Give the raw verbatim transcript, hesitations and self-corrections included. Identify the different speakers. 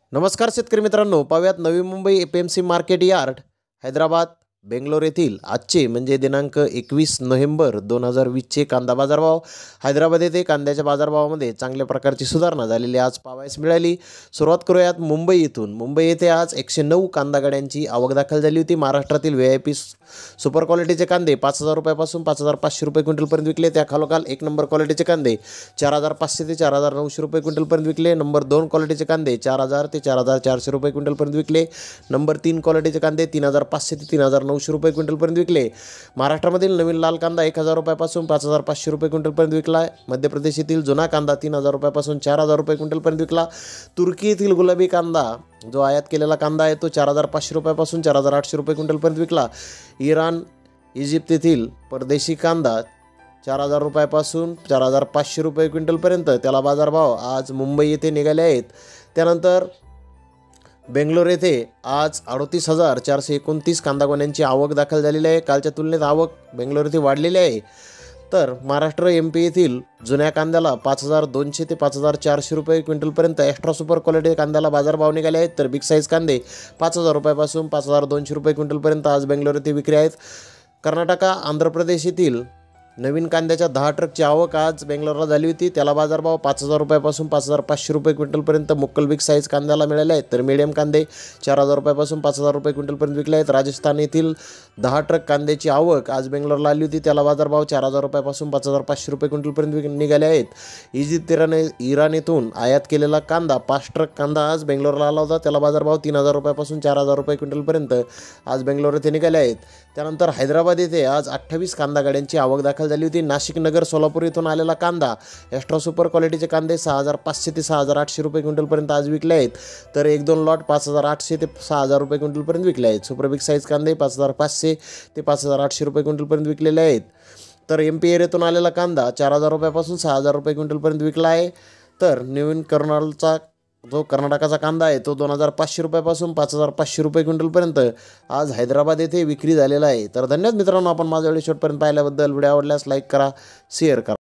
Speaker 1: नमस्कार शेतकरी मित्रांनो, पाहूयात Navi Mumbai A P M C market yard Hyderabad Bangalore येथील आजचे म्हणजे दिनांक एकवीस नोव्हेंबर दोन हजार वीसचे कांदा बाजारभाव। हैदराबाद येथे कांद्याच्या बाजारभावामध्ये चांगल्या प्रकारची सुधारणा झालेली आज पाहावयास मिळाली। सुरुवात करूयात मुंबई येथून। मुंबई येथे आज एकशे नऊ कांदा गाड्यांची आवक दाखल झाली होती। महाराष्ट्रातील व्ही आय पी सुपर क्वालिटीचे कांदे पाच हजार रुपयापासून पाच हजार पाचशे रुपये क्विंटलपर्यंत विकले। त्या खालोखाल एक नंबर क्वालिटीचे कांदे चार हजार पाचशे ते चार हजार नऊशे रुपये क्विंटलपर्यंत विकले। नंबर दोन क्वालिटीचे कांदे चार हजार ते चार हजार चारशे रुपये क्विंटलपर्यंत विकले। नंबर तीन क्वालिटीचे कांदे तीन हजार पाचशे ते तीन हजार नऊशे रुपये क्विंटलपर्यंत विकले। महाराष्ट्रामधील नवीन लाल कांदा एक हजार रुपयापासून पाच हजार पाचशे रुपये क्विंटलपर्यंत विकला। मध्य प्रदेश येथील जुना कांदा तीन हजार रुपयापासून चार हजार रुपये क्विंटलपर्यंत विकला। तुर्की येथील गुलाबी कांदा जो आयात केलेला कांदा आहे तो चार हजार पाचशे रुपयापासून चार हजार आठशे रुपये क्विंटलपर्यंत विकला। इराण इजिप्त येथील परदेशी कांदा चार हजार रुपयापासून चार हजार पाचशे रुपये क्विंटलपर्यंत त्याला बाजारभाव आज मुंबई येथे निघाले आहेत। त्यानंतर बेंगलोर येथे आज अडतीस हजार चारशे एकोणतीस कांदा गोण्यांची आवक दाखल झालेली आहे। कालच्या तुलनेत आवक बेंगलोर येथे वाढलेली आहे। तर महाराष्ट्र एम पी येथील जुन्या कांद्याला पाच हजार दोनशे ते पाच हजार चारशे रुपये क्विंटलपर्यंत एक्स्ट्रा सुपर क्वालिटी कांद्याला बाजारभाव निघाले आहेत। तर बिग साईज कांदे पाच हजार रुपयापासून पाच हजार दोनशे रुपये क्विंटलपर्यंत आज बेंगलोर येथे विक्री आहेत। कर्नाटक आंध्र प्रदेश येथील नवीन कांद्याच्या दहा ट्रकची आवक आज बेंगलोरला झाली होती। त्याला बाजारभाव पाच हजार रुपयापासून पाच हजार पाचशे रुपये क्विंटलपर्यंत मुक्कल बिग साईज कांद्याला मिळाले आहेत। तर मीडियम कांदे चार हजार रुपयापासून पाच हजार रुपये क्विंटलपर्यंत विकले आहेत। राजस्थान येथील दहा ट्रक कांद्याची आवक आज बेंगलोरला आली होती। त्याला बाजारभाव चार हजार रुपयापासून पाच हजार पाचशे रुपये क्विंटलपर्यंत विक निघाले आहेत। इजिप्त इराण येथून आयात केलेला कांदा पाच ट्रक कांदा आज बेंगलोरला आला होता। त्याला बाजारभाव तीन हजार रुपयापासून चार हजार रुपये क्विंटलपर्यंत आज बेंगलोर येथे निघाले आहेत। त्यानंतर हैदराबाद येथे आज अठ्ठावीस कांदा गाड्यांची आवक दाखल झाली होती। नाशिक नगर सोलापूर येथून आलेला कांदा एक्स्ट्रा सुपर क्वालिटीचे कांदे सहा हजार पाचशे ते सहा हजार आठशे रुपये क्विंटलपर्यंत आज विकले आहेत। तर एक दोन लॉट पाच हजार आठशे ते सहा हजार रुपये क्विंटलपर्यंत विकले आहेत। सुपर बिग साईज कांदे पाच हजार पाचशे ते पाच हजार आठशे रुपये क्विंटलपर्यंत विकलेले आहेत। तर एम पी एरियातून आलेला कांदा चार हजार रुपयापासून सहा हजार रुपये क्विंटलपर्यंत विकला आहे। तर नवीन कर्नालचा जो कर्नाटकाचा कांदा आहे तो दोन हजार पाचशे रुपयापासून पाच हजार पाचशे रुपये क्विंटलपर्यंत आज हैदराबाद येथे विक्री झालेला आहे। तर धन्यवाद मित्रांनो, आपण माझा व्हिडिओ शेवटपर्यंत पाहिल्याबद्दल। व्हिडिओ आवडल्यास लाईक करा, शेअर करा।